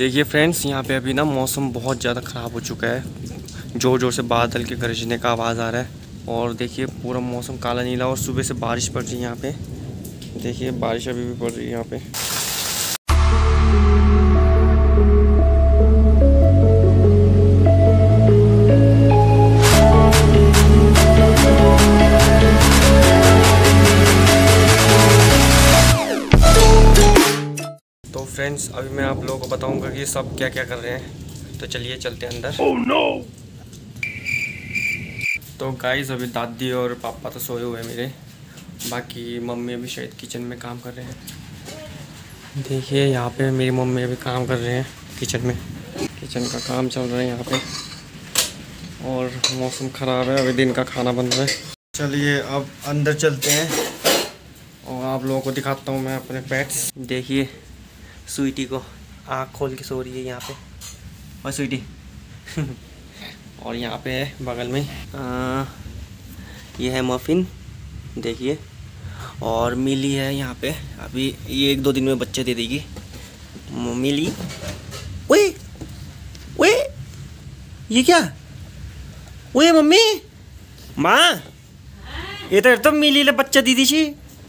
देखिए फ्रेंड्स, यहाँ पे अभी ना मौसम बहुत ज़्यादा ख़राब हो चुका है। ज़ोर ज़ोर से बादल के गरजने का आवाज़ आ रहा है और देखिए पूरा मौसम काला नीला और सुबह से बारिश पड़ रही है यहाँ पे। देखिए बारिश अभी भी पड़ रही है यहाँ पे। तो फ्रेंड्स, अभी मैं आप लोगों को बताऊंगा कि सब क्या क्या कर रहे हैं। तो चलिए चलते हैं अंदर। Oh, no! तो गाइस, अभी दादी और पापा तो सोए हुए हैं मेरे, बाकी मम्मी अभी शायद किचन में काम कर रहे हैं। देखिए यहाँ पे मेरी मम्मी अभी काम कर रहे हैं किचन में। किचन का काम चल रहा है यहाँ पे और मौसम ख़राब है, अभी दिन का खाना बन रहा है। चलिए अब अंदर चलते हैं और आप लोगों को दिखाता हूँ मैं अपने पेट्स। देखिए स्वीटी को आँख खोल के सो रही है यहाँ पे, और स्वीटी और यहाँ पे है बगल में ये है मफिन, देखिए। और मिली है यहाँ पे, अभी ये 1-2 दिन में बच्चे दे देगी। मिली, ओए ओए ये क्या, ओए मम्मी माँ, ये तो मिली ले बच्चा दी थी।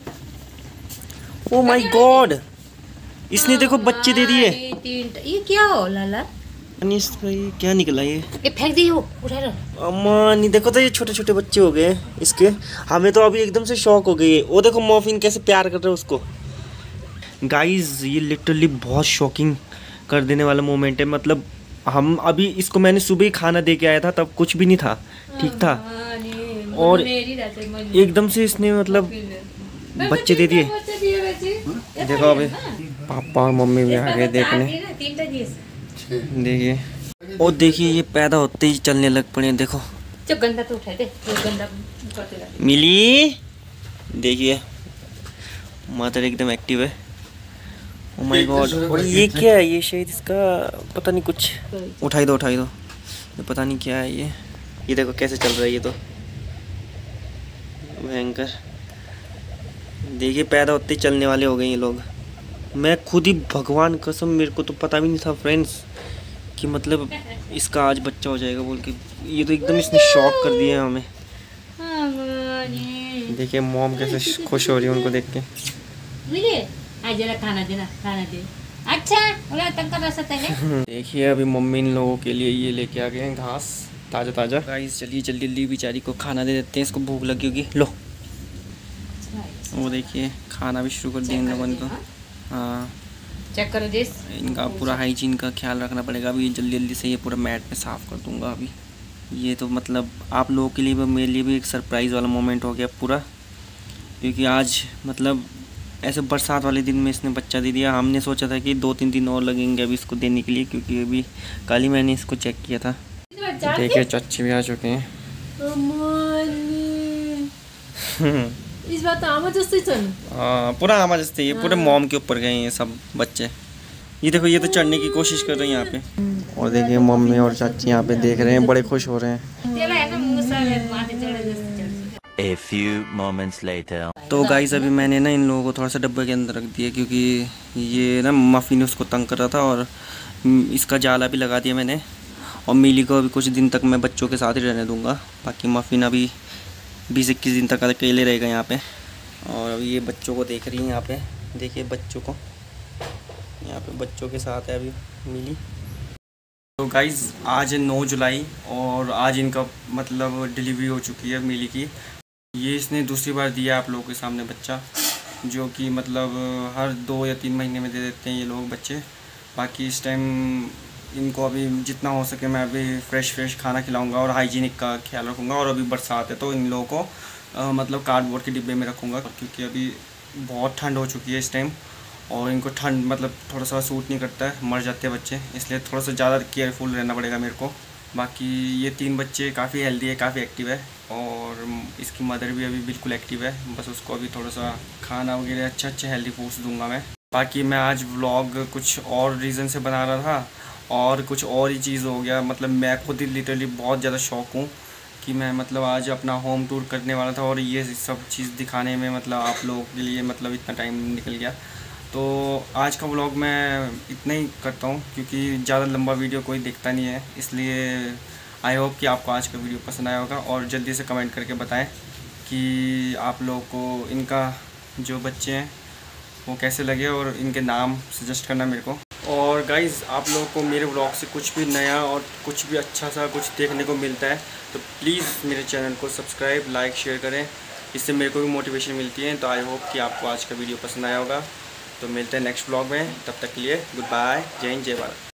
ओ माय गॉड, इसने देखो बच्चे दे दिए। ये क्या हो लाला? अनीस भाई क्या निकला ये फेंक दी हो, उठा लो। अम्मा नहीं, देखो तो ये छोटे छोटे बच्चे हो गए इसके। हमें तो अभी एकदम से शौक हो गई है। वो देखो मॉर्फिन कैसे प्यार कर रहे है उसको। गाइस ये लिटरली बहुत शॉकिंग कर देने वाला मोमेंट है। मतलब हम अभी इसको, मैंने सुबह ही खाना दे के आया था, तब कुछ भी नहीं था, ठीक था, और एकदम से इसने मतलब बच्चे दे दिए। देखो अभी पापा और मम्मी भी आ गए देखने। देखिए, और देखिए ये पैदा होते ही चलने लग पड़े। देखो गंदा तो उठा दे, गंदा मिली, देखिए मदर एकदम एक्टिव है। ओ माय गॉड, और ये क्या है? ये शायद इसका पता नहीं कुछ, उठाई दो ये पता नहीं क्या है ये देखो कैसे चल रहा है, ये तो भयंकर। देखिए पैदा होते ही चलने वाले हो गए ये लोग। मैं खुद ही, भगवान कसम, मेरे को तो पता भी नहीं था फ्रेंड्स कि मतलब इसका आज बच्चा हो जाएगा बोल के। ये तो एकदम इसने शॉक कर दिया हमें। देखिए मॉम कैसे खुश हो रही है उनको देख के। खाना दे। अच्छा देखिए अभी मम्मी इन लोगों के लिए ये लेके आ गए हैं घास ताज़ा ताज़ा। गाइस चलिए जल्दी जल्दी बेचारी को खाना दे देते हैं, इसको भूख लगी होगी। लो वो देखिए खाना भी शुरू कर दिया इन लोगों ने तो। हाँ चेक करो दिस। इनका पूरा हाइजीन का ख्याल रखना पड़ेगा। अभी जल्दी जल्दी से ये पूरा मैट में साफ़ कर दूंगा अभी। ये तो मतलब आप लोगों के लिए भी, मेरे लिए भी एक सरप्राइज़ वाला मोमेंट हो गया पूरा, क्योंकि आज मतलब ऐसे बरसात वाले दिन में इसने बच्चा दे दिया। हमने सोचा था कि 2-3 दिन और लगेंगे अभी इसको देने के लिए, क्योंकि अभी कल ही मैंने इसको चेक किया था। देखिए चाची भी आ चुके हैं। इस बात आमा जैसे पूरा आमा जैसे, ये पूरे मॉम के ऊपर गए ये सब बच्चे। ये देखो ये तो चढ़ने की कोशिश कर रहे हैं यहाँ पे। और देखिए मम्मी और चाची यहाँ पे देख रहे हैं, बड़े खुश हो रहे हैं। A few moments later. तो गाइस अभी मैंने ना इन लोगों को थोड़ा सा डब्बे के अंदर रख दिया, क्योंकि ये ना मफिन उसको तंग कर रहा था और इसका जाला भी लगा दिया मैंने। और मिली को अभी कुछ दिन तक मैं बच्चों के साथ ही रहने दूंगा, बाकी मफिन अभी 20-21 दिन तक अकेले रहेगा यहाँ पे। और अभी ये बच्चों को देख रही है यहाँ पे, देखिए बच्चों को, यहाँ पे बच्चों के साथ है अभी मिली। तो गाइस आज 9 जुलाई और आज इनका मतलब डिलीवरी हो चुकी है मिली की। ये इसने दूसरी बार दिया आप लोगों के सामने बच्चा, जो कि मतलब हर 2 या 3 महीने में दे देते हैं ये लोग बच्चे। बाकी इस टाइम इनको अभी जितना हो सके मैं अभी फ्रेश खाना खिलाऊंगा और हाइजीनिक का ख्याल रखूँगा। और अभी बरसात है तो इन लोगों को मतलब कार्डबोर्ड के डिब्बे में रखूँगा, क्योंकि अभी बहुत ठंड हो चुकी है इस टाइम और इनको ठंड मतलब थोड़ा सा सूट नहीं करता है, मर जाते हैं बच्चे, इसलिए थोड़ा सा ज़्यादा केयरफुल रहना पड़ेगा मेरे को। बाकी ये 3 बच्चे काफ़ी हेल्दी है, काफ़ी एक्टिव है और इसकी मदर भी अभी बिल्कुल एक्टिव है। बस उसको अभी थोड़ा सा खाना वगैरह अच्छे हेल्दी फूड्स दूंगा मैं। बाकी मैं आज व्लॉग कुछ और रीज़न से बना रहा था और कुछ और ही चीज़ हो गया। मतलब मैं खुद ही लिटरली बहुत ज़्यादा शौक हूँ कि मैं मतलब आज अपना होम टूर करने वाला था और ये सब चीज़ दिखाने में मतलब आप लोगों के लिए मतलब इतना टाइम निकल गया। तो आज का व्लॉग मैं इतना ही करता हूँ, क्योंकि ज़्यादा लंबा वीडियो कोई देखता नहीं है, इसलिए आई होप कि आपको आज का वीडियो पसंद आया होगा। और जल्दी से कमेंट करके बताएं कि आप लोगों को इनका जो बच्चे हैं वो कैसे लगे, और इनके नाम सजेस्ट करना मेरे को। और गाइज़, आप लोगों को मेरे व्लॉग से कुछ भी नया और कुछ भी अच्छा सा कुछ देखने को मिलता है तो प्लीज़ मेरे चैनल को सब्सक्राइब, लाइक, शेयर करें, इससे मेरे को भी मोटिवेशन मिलती है। तो आई होप कि आपको आज का वीडियो पसंद आया होगा। तो मिलते हैं नेक्स्ट व्लॉग में, तब तक के लिए गुड बाय, जय हिंद, जय भारत।